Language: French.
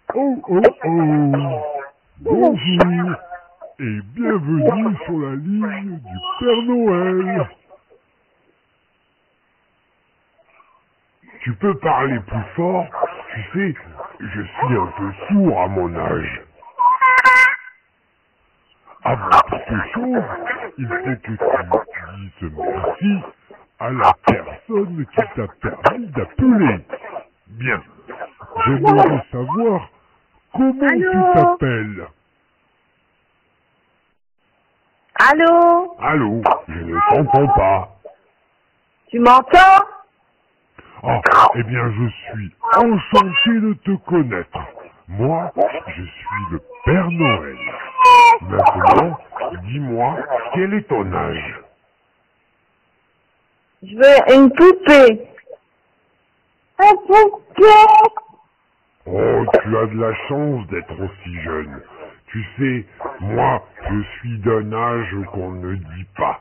Oh oh oh! Bonjour et bienvenue sur la ligne du Père Noël. Tu peux parler plus fort? Tu sais, je suis un peu sourd à mon âge. Avant toute chose, il faut que tu dises merci à la personne qui t'a permis d'appeler. Bien, j'aimerais savoir comment tu t'appelles. Allô? Allô, je ne t'entends pas. Tu m'entends? Ah, eh bien je suis enchanté de te connaître. Moi, je suis le Père Noël. Maintenant, dis-moi, quel est ton âge? Je veux une poupée. Une poupée? Oh, tu as de la chance d'être aussi jeune. Tu sais, moi, je suis d'un âge qu'on ne dit pas.